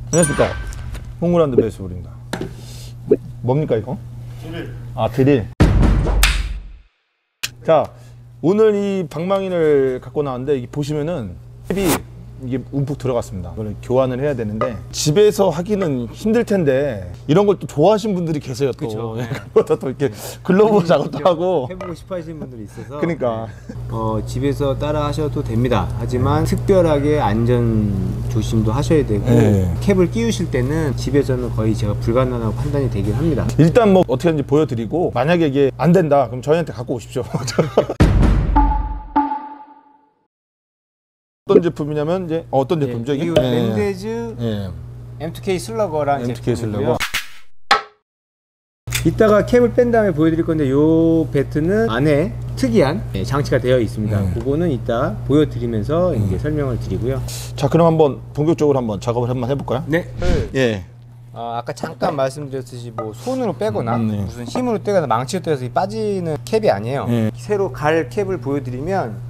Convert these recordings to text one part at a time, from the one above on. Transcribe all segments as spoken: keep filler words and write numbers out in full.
안녕하십니까. 홍구란드 베이스볼입니다. 뭡니까 이거? 드릴. 아 드릴. 자, 오늘 이 방망이를 갖고 나왔는데 이게 보시면은 캡이 이게 움푹 들어갔습니다. 이걸 교환을 해야 되는데 집에서 하기는 힘들 텐데 이런 걸 또 좋아하시는 분들이 계세요. 또 그쵸, 네. 그것도 또 이렇게 글러브 작업도 하고 해보고 싶어 하시는 분들이 있어서 그러니까 어, 집에서 따라 하셔도 됩니다. 하지만 특별하게 안전 조심도 하셔야 되고 네. 캡을 끼우실 때는 집에서는 거의 제가 불가능하다고 판단이 되긴 합니다. 일단 뭐 어떻게 하는지 보여드리고 만약에 이게 안 된다 그럼 저희한테 갖고 오십시오. 어떤 제품이냐면 이제 어떤 제품이죠? 이게 랜데즈 예. 엠 투 케이 슬러거라는 엠 투 케이 제품이고요. 이따가 캡을 뺀 다음에 보여드릴 건데 요 배트는 안에 특이한 장치가 되어 있습니다. 음. 그거는 이따 보여드리면서 음. 이제 설명을 드리고요. 자, 그럼 한번 본격적으로 한번 작업을 한번 해볼까요? 네. 예. 아, 아까 잠깐 말씀드렸듯이 뭐 손으로 빼거나 음, 네. 무슨 힘으로 떼거나 망치로 떼서 빠지는 캡이 아니에요. 네. 새로 갈 캡을 보여드리면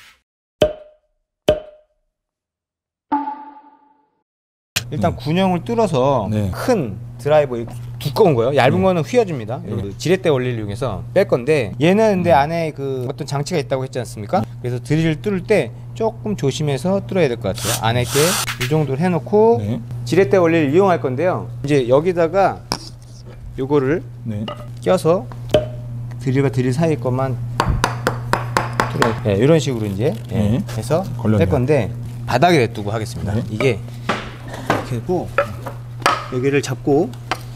일단 음. 군형을 뚫어서 네. 큰 드라이버 두꺼운 거요. 얇은 네. 거는 휘어줍니다. 네. 지렛대 원리를 이용해서 뺄 건데 얘는 근데 음. 안에 그 어떤 장치가 있다고 했지 않습니까? 그래서 드릴을 뚫을 때 조금 조심해서 뚫어야 될 것 같아요. 안에 게 이 정도로 해놓고 네. 지렛대 원리를 이용할 건데요. 이제 여기다가 요거를 네. 껴서 드릴과 드릴 사이 것만 뚫어. 네, 이런 식으로 이제 네. 해서 걸렸네요. 뺄 건데 바닥에 냅두고 하겠습니다. 네. 이게 이렇게 하고 여기를 잡고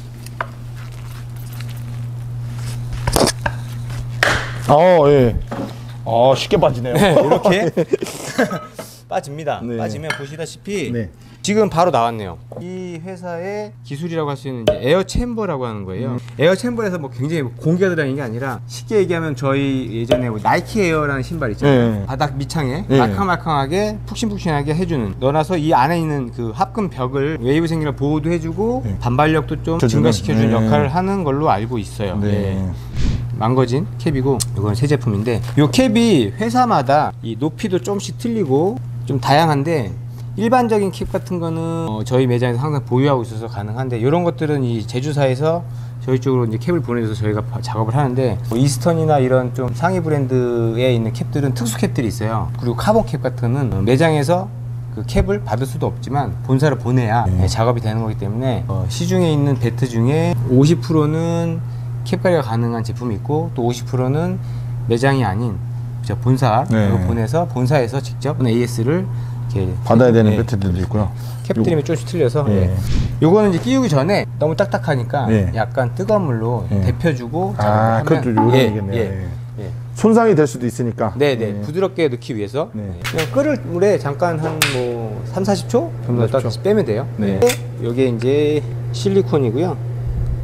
어, 예. 어, 쉽게 빠지네요. 네, 이렇게 빠집니다. 네. 빠지면 보시다시피 네. 지금 바로 나왔네요. 이 회사의 기술이라고 할 수 있는 이제 에어 챔버라고 하는 거예요. 음. 에어 챔버에서 뭐 굉장히 공기가 들어가는 게 아니라 쉽게 얘기하면 저희 예전에 뭐 나이키 에어라는 신발 있잖아요. 네. 바닥 밑창에 네. 말캉말캉하게 푹신푹신하게 해주는 넣어놔서 이 안에 있는 그 합금 벽을 웨이브 생기를 보호도 해주고 네. 반발력도 좀 증가시켜주는 네. 역할을 하는 걸로 알고 있어요. 네. 네. 망거진 캡이고 이건 새 제품인데 이 캡이 회사마다 이 높이도 조금씩 틀리고 좀 다양한데 일반적인 캡 같은 거는 어 저희 매장에서 항상 보유하고 있어서 가능한데 이런 것들은 이 제주사에서 저희 쪽으로 이제 캡을 보내줘서 저희가 작업을 하는데 뭐 이스턴이나 이런 좀 상위 브랜드에 있는 캡들은 특수 캡들이 있어요. 그리고 카본 캡 같은 거는 매장에서 그 캡을 받을 수도 없지만 본사를 보내야 네. 작업이 되는 거기 때문에 어 시중에 있는 배트 중에 오십 퍼센트는 캡 관리가 가능한 제품이 있고 또 오십 퍼센트는 매장이 아닌 본사로 네. 보내서 본사에서 직접 에이에스를 이렇게 받아야 되는 배트들도 네. 있고요. 캡들이 조금씩 틀려서 네. 네. 요거는 이제 끼우기 전에 너무 딱딱하니까 네. 약간 뜨거운 물로 네. 데펴주고 아, 그것도 요령이겠네요. 예, 예, 예. 손상이 될 수도 있으니까 네네 네. 부드럽게 넣기 위해서 네. 그냥 끓을 물에 잠깐 한 뭐 삼, 사십 초 정도 딱 빼면 돼요. 네. 요게 이제 실리콘이고요.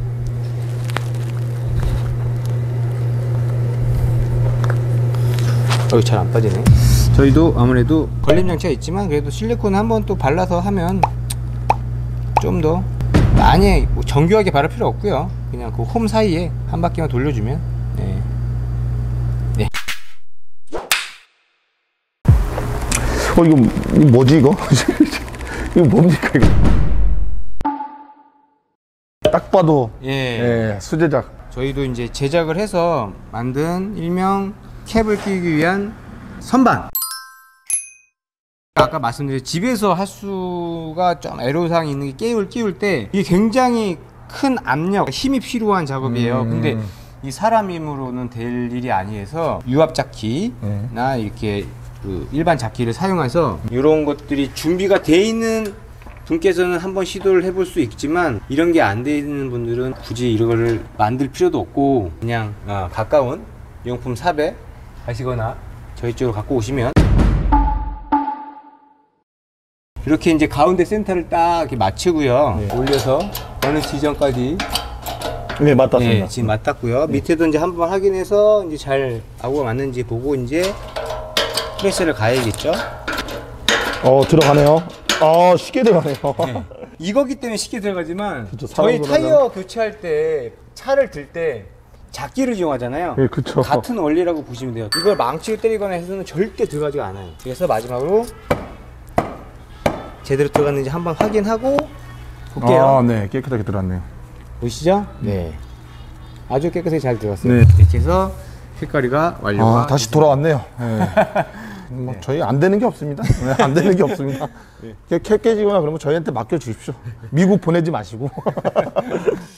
여기 잘 안 빠지네. 저희도 아무래도 걸림 장치가 있지만 그래도 실리콘 한번 또 발라서 하면 좀 더 많이 뭐 정교하게 바를 필요 없고요. 그냥 그 홈 사이에 한 바퀴만 돌려주면 네. 네. 어 이거, 이거 뭐지 이거? 이거 뭡니까 이거? 딱 봐도 예. 예, 수제작. 저희도 이제 제작을 해서 만든 일명 캡을 끼우기 위한 선반. 아까 말씀드린 집에서 할 수가 좀 애로사항이 있는 게 깨울 끼울 때 이게 굉장히 큰 압력, 힘이 필요한 작업이에요. 음. 근데 이 사람 힘으로는 될 일이 아니어서 유압 자키나 음. 이렇게 그 일반 자키를 사용해서 이런 것들이 준비가 돼 있는 분께서는 한번 시도를 해볼 수 있지만 이런 게 안 돼 있는 분들은 굳이 이거를 만들 필요도 없고 그냥 아, 가까운 용품 샵에 가시거나 저희 쪽으로 갖고 오시면 이렇게 이제 가운데 센터를 딱 이렇게 맞추고요. 네. 올려서 어느 지점까지 네 맞닿습니다. 네, 지금 맞닿고요. 네. 밑에도 이제 한번 확인해서 이제 잘 아구가 맞는지 보고 이제 프레스를 가야겠죠. 어 들어가네요. 아 쉽게 들어가네요. 네. 이거기 때문에 쉽게 들어가지만 그쵸, 저희 타이어 하면... 교체할 때 차를 들 때 작기를 이용하잖아요. 네, 그쵸. 같은 원리라고 보시면 돼요. 이걸 망치를 때리거나 해서는 절대 들어가지가 않아요. 그래서 마지막으로 제대로 들어갔는지 한번 확인하고 볼게요. 아, 네, 깨끗하게 들어왔네요. 보시죠? 네. 아주 깨끗하게 잘 들어갔어요. 네. 이렇게 해서 색깔이가 완료가 아, 다시 돌아왔네요. 네. 뭐 저희 안 되는 게 없습니다. 네, 안 되는 게 없습니다. 깨, 깨지거나 그러면 저희한테 맡겨 주십시오. 미국 보내지 마시고.